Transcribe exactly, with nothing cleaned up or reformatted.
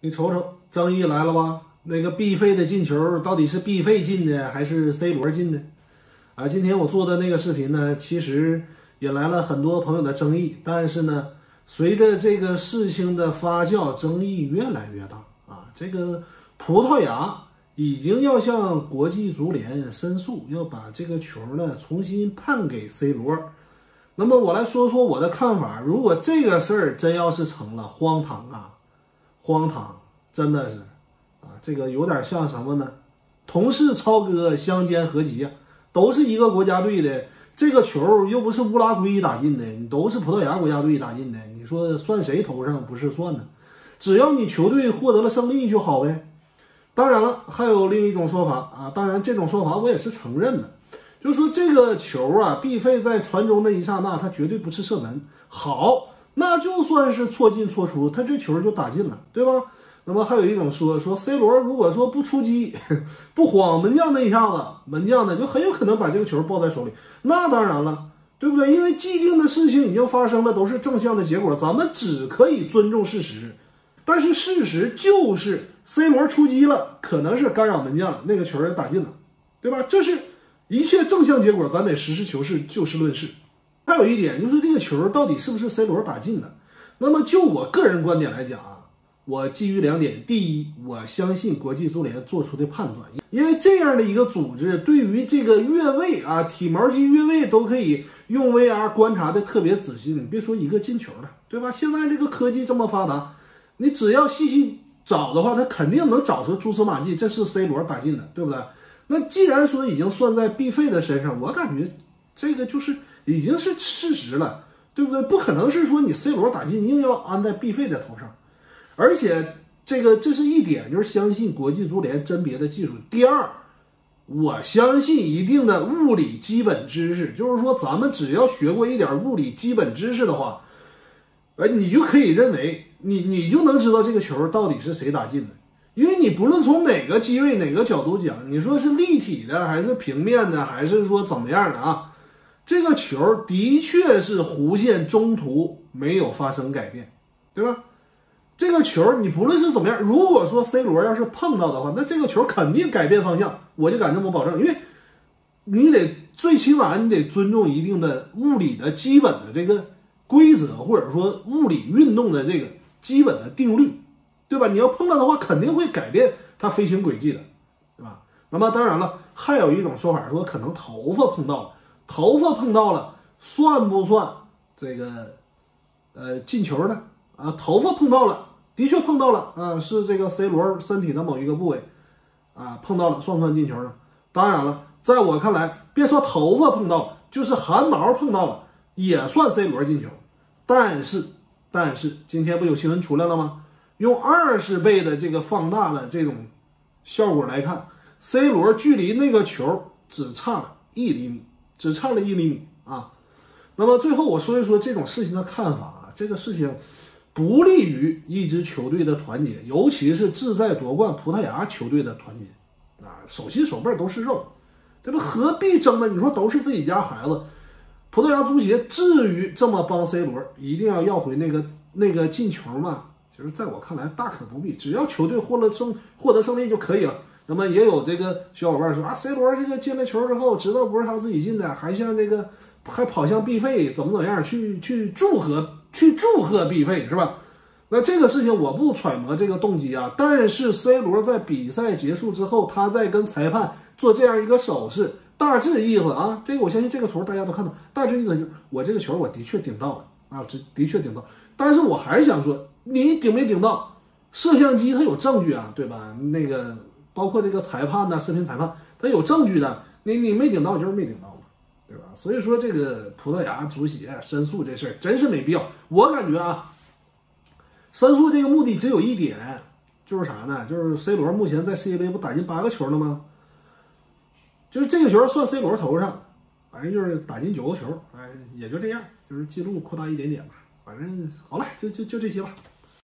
你瞅瞅，争议来了吧？那个 B 费的进球到底是 B 费进的还是 C 罗进的？啊，今天我做的那个视频呢，其实引来了很多朋友的争议，但是呢，随着这个事情的发酵，争议越来越大啊。这个葡萄牙已经要向国际足联申诉，要把这个球呢重新判给 C 罗。那么我来说说我的看法，如果这个事儿真要是成了，荒唐啊！荒唐，真的是，啊，这个有点像什么呢？同是超哥相煎何急啊，都是一个国家队的，这个球又不是乌拉圭打进的，你都是葡萄牙国家队打进的，你说算谁头上不是算呢？只要你球队获得了胜利就好呗。当然了，还有另一种说法啊，当然这种说法我也是承认的，就是说这个球啊，毕费在传中的一刹那，他绝对不是射门，好。那就算是错进错出，他这球就打进了，对吧？那么还有一种说说 C 罗如果说不出击，不晃门将那一下子，门将呢就很有可能把这个球抱在手里。那当然了，对不对？因为既定的事情已经发生了，都是正向的结果，咱们只可以尊重事实。但是事实就是 C 罗出击了，可能是干扰门将了，那个球也打进了，对吧？这是一切正向结果，咱得实事求是，就事论事。还有一点就是这个球到底是不是 C 罗打进的？那么就我个人观点来讲啊，我基于两点：第一，我相信国际足联做出的判断，因为这样的一个组织对于这个越位啊、体毛机越位都可以用 V R 观察的特别仔细。你别说一个进球了，对吧？现在这个科技这么发达，你只要细细找的话，他肯定能找出蛛丝马迹，这是 C 罗打进的，对不对？那既然说已经算在 B 费的身上，我感觉这个就是已经是事实了，对不对？不可能是说你 C 罗打进硬要安在 B 费的头上，而且这个这是一点，就是相信国际足联甄别的技术。第二，我相信一定的物理基本知识，就是说咱们只要学过一点物理基本知识的话，呃，你就可以认为你你就能知道这个球到底是谁打进的，因为你不论从哪个机位哪个角度讲，你说是立体的还是平面的，还是说怎么样的啊？这个球的确是弧线中途没有发生改变，对吧？这个球你不论是怎么样，如果说 C 罗要是碰到的话，那这个球肯定改变方向，我就敢这么保证，因为你得最起码你得尊重一定的物理的基本的这个规则，或者说物理运动的这个基本的定律，对吧？你要碰到的话，肯定会改变它飞行轨迹的，对吧？那么当然了，还有一种说法说可能头发碰到了。头发碰到了，算不算这个呃进球呢？啊，头发碰到了，的确碰到了啊，是这个 C 罗身体的某一个部位啊碰到了，算不算进球呢？当然了，在我看来，别说头发碰到了，就是汗毛碰到了，也算 C 罗进球。但是，但是今天不有新闻出来了吗？用二十倍的这个放大的这种效果来看 ，C 罗距离那个球只差了一厘米。只差了一厘米啊，那么最后我说一说这种事情的看法啊，这个事情不利于一支球队的团结，尤其是志在夺冠葡萄牙球队的团结啊，手心手背都是肉，对吧？何必争呢？你说都是自己家孩子，葡萄牙足协至于这么帮 C 罗一定要要回那个那个进球吗？其实在我看来大可不必，只要球队获得胜获得胜利就可以了。那么也有这个小伙伴说啊 ，C 罗这个进了球之后，知道不是他自己进的，还向这个还跑向 B 费怎么怎么样去去祝贺去祝贺 B 费是吧？那这个事情我不揣摩这个动机啊，但是 C 罗在比赛结束之后，他在跟裁判做这样一个手势，大致意思啊，这个我相信这个图大家都看到，大致意思就是我这个球我的确顶到了啊，这的确顶到，但是我还想说，你顶没顶到，摄像机它有证据啊，对吧？那个。包括这个裁判呐、视频裁判，他有证据的，你你没顶到就是没顶到嘛，对吧？所以说这个葡萄牙足协申诉这事儿真是没必要。我感觉啊，申诉这个目的只有一点，就是啥呢？就是 C 罗目前在世界杯不打进八个球了吗？就是这个球算 C 罗头上，反正就是打进九个球，哎，也就这样，就是记录扩大一点点吧。反正好了，就就就这些吧。